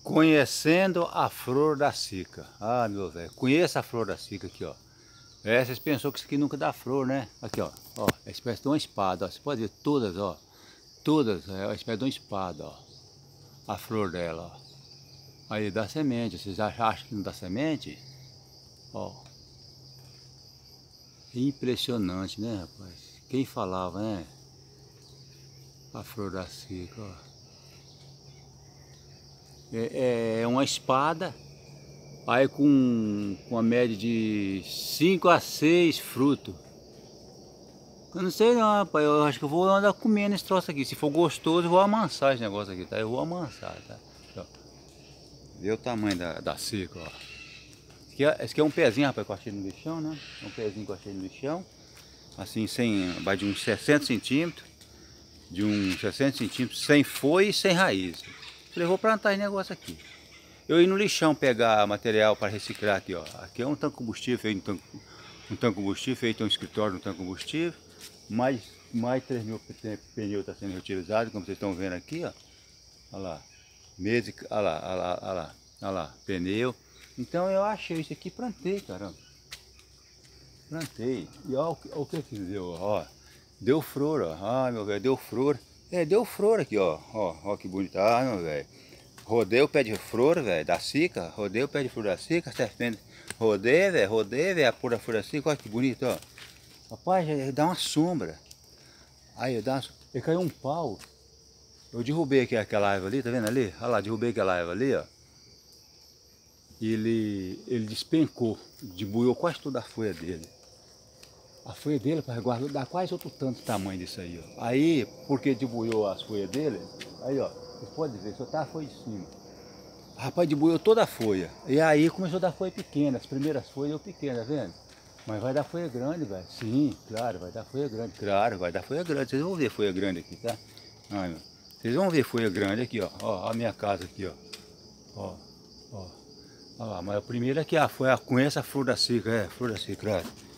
Conhecendo a flor da cica. Ah, meu velho, conheça a flor da cica aqui, ó. É, vocês pensou que isso aqui nunca dá flor, né? Aqui, ó. Ó, é espécie de uma espada, ó. Você pode ver todas, ó. Todas, é uma espécie de uma espada, ó. A flor dela, ó. Aí dá semente. Vocês acham que não dá semente? Ó. Impressionante, né, rapaz? Quem falava, né? A flor da cica, ó. É uma espada. Aí com a média de 5 a 6 frutos. Eu não sei não, rapaz. Eu acho que eu vou andar comendo esse troço aqui. Se for gostoso, eu vou amansar esse negócio aqui, tá? Eu vou amansar, tá? Ó. Vê o tamanho da cica, ó. Esse aqui é um pezinho, rapaz, que eu achei no lixão, né? É um pezinho que eu achei no lixão. Assim, vai de uns 60 centímetros. De uns 60 centímetros, sem folha e sem raiz. Falei, vou plantar esse negócio aqui. Eu ia no lixão pegar material para reciclar aqui, ó. Aqui é um tanque combustível, feito um tanque combustível, feito um escritório no tanque combustível. Mais 3 mil pneus está sendo reutilizado, como vocês estão vendo aqui, ó. Olha lá. Mesa, olha lá, olha lá, olha lá, olha lá, pneu. Então eu achei isso aqui, plantei, caramba. Plantei. E olha o que deu, ó. Deu flor, ó. Ah, meu velho, deu flor. É, deu flor aqui, ó. Ó que bonito. Ah, meu velho. Rodei o pé de flor, velho, da cica. Rodei o pé de flor da cica, serpente. Rodei, velho, a pura flor da cica. Olha que bonito, ó. Rapaz, dá uma sombra. Aí, ele caiu um pau. Eu derrubei aqui aquela árvore ali, tá vendo ali? Olha lá, derrubei aquela árvore ali, ó. Ele despencou, debuiou quase toda a folha dele. A folha dele, para dá quase outro tanto tamanho disso aí, ó. Aí, porque debuiou as folhas dele, aí, ó, vocês podem ver, só tá a folha de cima. Rapaz, debuiou toda a folha. E aí começou a dar folha pequena, as primeiras folhas eu pequenas, tá vendo? Mas vai dar folha grande, velho. Sim, claro, vai dar folha grande. Claro, vai dar folha grande. Vocês vão ver folha grande aqui, tá? Ai, vocês vão ver folha grande aqui, ó. Ó, a minha casa aqui, ó. Ó. Olha lá, mas a primeira aqui, foi com essa flor da cica, flor da cica,